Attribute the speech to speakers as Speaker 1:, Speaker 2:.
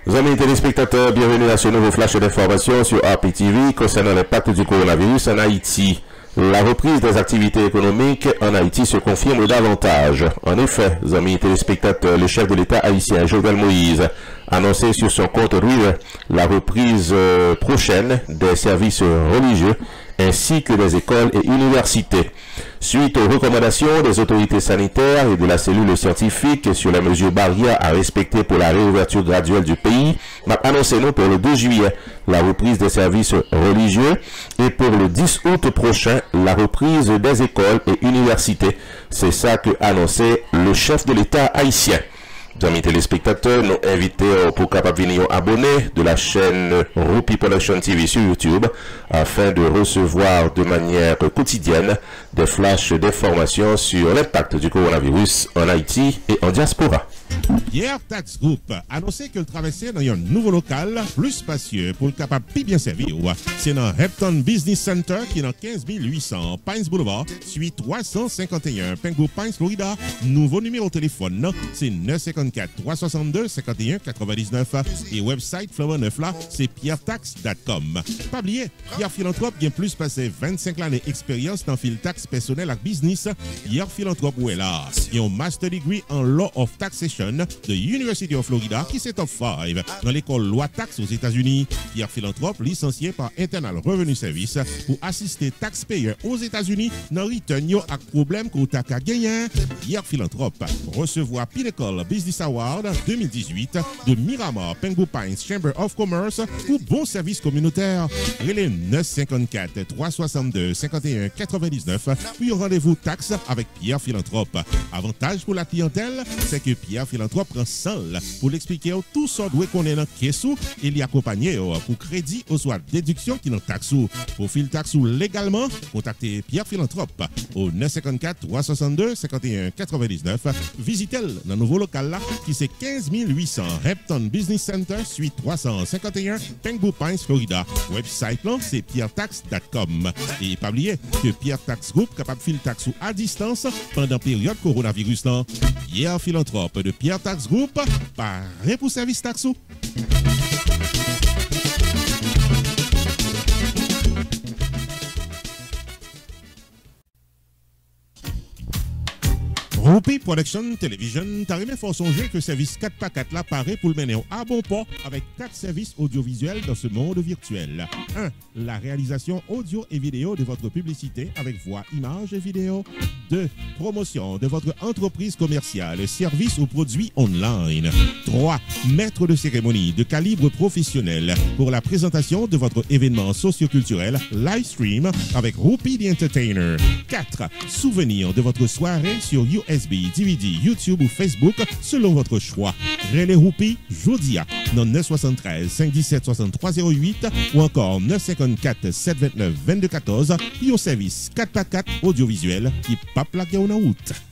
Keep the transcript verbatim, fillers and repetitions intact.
Speaker 1: Amis téléspectateurs, bienvenue à ce nouveau flash d'information sur A P T V concernant l'impact du coronavirus en Haïti. La reprise des activités économiques en Haïti se confirme davantage. En effet, amis téléspectateurs, le chef de l'État haïtien, Jovenel Moïse, a annoncé sur son compte Twitter la reprise prochaine des services religieux ainsi que des écoles et universités. Suite aux recommandations des autorités sanitaires et de la cellule scientifique sur les mesures barrières à respecter pour la réouverture graduelle du pays, m'a annoncé nous pour le deux juillet la reprise des services religieux et pour le dix août prochain la reprise des écoles et universités. C'est ça que annonçait le chef de l'État haïtien. Amis téléspectateurs, nous invitons pour capable venir abonner de la chaîne Roupi Production T V sur YouTube afin de recevoir de manière quotidienne des flashs d'informations sur l'impact du coronavirus en Haïti et en diaspora.
Speaker 2: Pierre Tax Group a annoncé que le traversait dans un nouveau local plus spacieux pour le capable de bien servir. C'est dans Hampton Business Center qui est dans quinze mille huit cents Pines Boulevard, suite trois cent cinquante et un Pengo Pines, Florida. Nouveau numéro de téléphone, c'est neuf cinq quatre, trois six deux, cinq un quatre-vingt-dix-neuf et website Flower neuf là, c'est pierre tax point com. Pas oublier, Pierre Philanthrope qui a plus passé vingt-cinq ans d'expérience dans le tax personnel et business. Pierre Philanthrope où est là. Il a un master degree en Law of Taxation de University of Florida qui c'est top cinq dans l'école loi taxe aux États-Unis. Pierre Philanthrope licencié par Internal Revenue Service pour assister taxpayers aux États-Unis dans return yo ak problème qu'on t'a qu'à gagner. Pierre Philanthrope recevoir Pinnacle Business Award deux mille dix-huit de Miramar Pengo Pines Chamber of Commerce pour bon service communautaire. Relais neuf cinq quatre, trois six deux, cinq un quatre-vingt-dix-neuf puis rendez-vous taxe avec Pierre Philanthrope. Avantage pour la clientèle, c'est que Pierre Philanthrope prend seul pour l'expliquer tout ce doit qu'on est dans caisse et l'y accompagner pour crédit ou soit déduction qui dans taxe. Pour fil taxe légalement, contactez Pierre Philanthrope au neuf cinq quatre, trois six deux, cinq un quatre-vingt-dix-neuf. Visitez-le dans le nouveau local là qui c'est quinze mille huit cents Hampton Business Center, suite trois cent cinquante et un Pengo Pines, Florida. Website là c'est pierre tax point com. Et pas oublier que Pierre Tax Group capable de fil taxe à distance pendant période coronavirus là. Pierre Philanthrope de Pierre Tax Group, paré pour service taxo. Roupi Production Television, t'as remis fort songer que service quatre par quatre là paraît pour le mener à bon port avec quatre services audiovisuels dans ce monde virtuel. un. La réalisation audio et vidéo de votre publicité avec voix, images et vidéo. deux. Promotion de votre entreprise commerciale, services ou produits online. trois. Maître de cérémonie de calibre professionnel pour la présentation de votre événement socioculturel live stream avec Roupi the Entertainer. quatre. Souvenir de votre soirée sur U S B, D V D, YouTube ou Facebook selon votre choix. Relais Roupi, Jodia, dans neuf trois trois, cinq un sept, six trois zéro huit ou encore neuf cinq quatre, sept deux neuf, deux deux un quatre, puis au service quatre par quatre audiovisuel qui pas plaqué en route.